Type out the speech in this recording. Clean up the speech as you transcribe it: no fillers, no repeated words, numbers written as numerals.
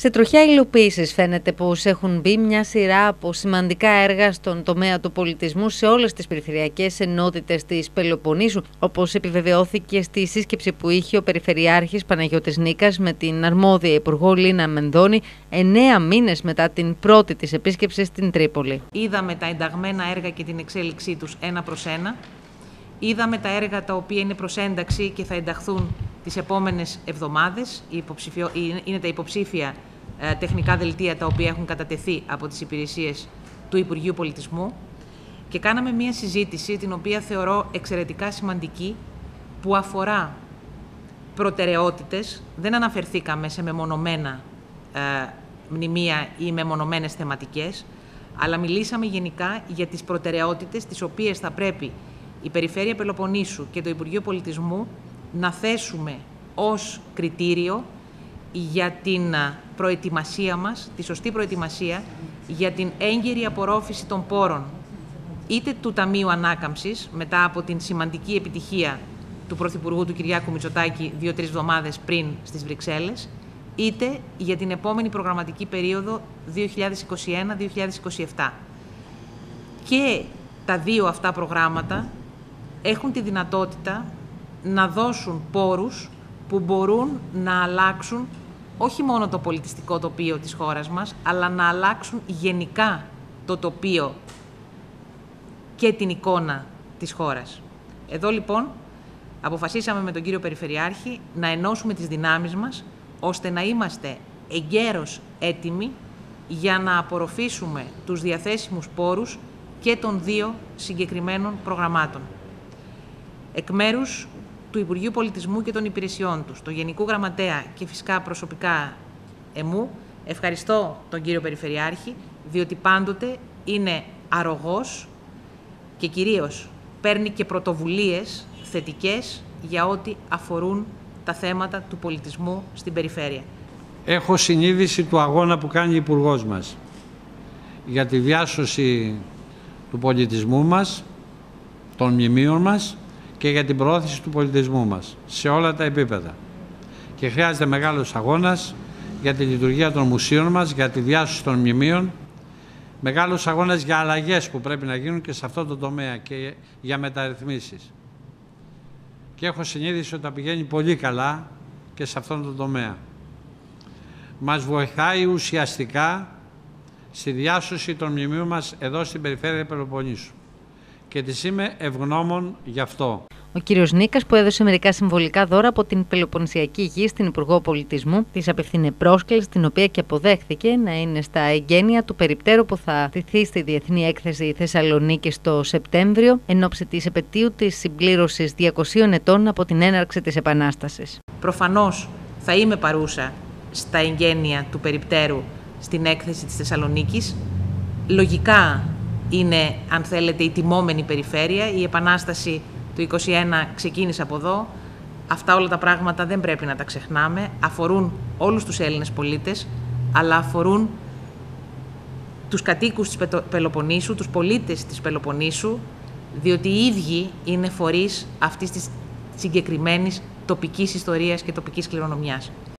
Σε τροχιά υλοποίησης φαίνεται πως έχουν μπει μια σειρά από σημαντικά έργα στον τομέα του πολιτισμού σε όλες τις περιφερειακές ενότητες της Πελοποννήσου, όπως επιβεβαιώθηκε στη σύσκεψη που είχε ο Περιφερειάρχης Παναγιώτης Νίκας με την αρμόδια Υπουργό Λίνα Μενδώνη 9 μήνες μετά την πρώτη της επίσκεψη στην Τρίπολη. Είδαμε τα ενταγμένα έργα και την εξέλιξή τους ένα προς ένα. Είδαμε τα έργα τα οποία είναι προς ένταξη και θα ενταχθούν τις επόμενες εβδομάδες. Είναι τα υποψήφια τεχνικά δελτία τα οποία έχουν κατατεθεί από τις υπηρεσίες του Υπουργείου Πολιτισμού και κάναμε μία συζήτηση την οποία θεωρώ εξαιρετικά σημαντική που αφορά προτεραιότητες. Δεν αναφερθήκαμε σε μεμονωμένα μνημεία ή μεμονωμένες θεματικές, αλλά μιλήσαμε γενικά για τις προτεραιότητες τις οποίες θα πρέπει η Περιφέρεια Πελοποννήσου και το Υπουργείο Πολιτισμού να θέσουμε ως κριτήριο για την προετοιμασία μας, τη σωστή προετοιμασία για την έγκαιρη απορρόφηση των πόρων είτε του Ταμείου Ανάκαμψης μετά από την σημαντική επιτυχία του Πρωθυπουργού του Κυριάκου Μητσοτάκη 2-3 εβδομάδες πριν στις Βρυξέλλες, είτε για την επόμενη προγραμματική περίοδο 2021-2027. Και τα δύο αυτά προγράμματα έχουν τη δυνατότητα να δώσουν πόρους που μπορούν να αλλάξουν όχι μόνο το πολιτιστικό τοπίο της χώρας μας, αλλά να αλλάξουν γενικά το τοπίο και την εικόνα της χώρας. Εδώ λοιπόν αποφασίσαμε με τον κύριο Περιφερειάρχη να ενώσουμε τις δυνάμεις μας, ώστε να είμαστε εγκαίρως έτοιμοι για να απορροφήσουμε τους διαθέσιμους πόρους και των δύο συγκεκριμένων προγραμμάτων. Εκ μέρους του Υπουργείου Πολιτισμού και των υπηρεσιών τους, του Γενικού Γραμματέα και φυσικά προσωπικά εμού, ευχαριστώ τον κύριο Περιφερειάρχη, διότι πάντοτε είναι αρρωγός και κυρίως παίρνει και πρωτοβουλίες θετικές για ό,τι αφορούν τα θέματα του πολιτισμού στην περιφέρεια. Έχω συνείδηση του αγώνα που κάνει ο Υπουργός μας για τη διάσωση του πολιτισμού μας, των μνημείων μας και για την προώθηση του πολιτισμού μας σε όλα τα επίπεδα. Και χρειάζεται μεγάλος αγώνας για τη λειτουργία των μουσείων μας, για τη διάσωση των μνημείων, μεγάλος αγώνας για αλλαγές που πρέπει να γίνουν και σε αυτό το τομέα και για μεταρρυθμίσεις. Και έχω συνείδηση ότι τα πηγαίνει πολύ καλά και σε αυτόν τον τομέα. Μας βοηθάει ουσιαστικά στη διάσωση των μνημείων μας εδώ στην περιφέρεια Πελοποννήσου. Και της είμαι ευγνώμων γι' αυτό. Ο κύριος Νίκας, που έδωσε μερικά συμβολικά δώρα από την Πελοποννησιακή Γη στην Υπουργό Πολιτισμού, της απευθύνε πρόσκληση, την οποία και αποδέχθηκε να είναι στα εγγένεια του περιπτέρου που θα τηθεί στη Διεθνή Έκθεση Θεσσαλονίκη το Σεπτέμβριο, εν ώψη της επετείου της συμπλήρωσης 200 ετών από την έναρξη της Επανάστασης. Προφανώς θα είμαι παρούσα στα εγγένεια του περιπτέρου στην έκθεση της Θεσσαλονίκης. Λογικά είναι, αν θέλετε, η τιμόμενη περιφέρεια. Η Επανάσταση του 1921 ξεκίνησε από εδώ. Αυτά όλα τα πράγματα δεν πρέπει να τα ξεχνάμε. Αφορούν όλους τους Έλληνες πολίτες, αλλά αφορούν τους κατοίκους της Πελοποννήσου, τους πολίτες της Πελοποννήσου, διότι οι ίδιοι είναι φορείς αυτής της συγκεκριμένης τοπικής ιστορίας και τοπικής κληρονομιάς.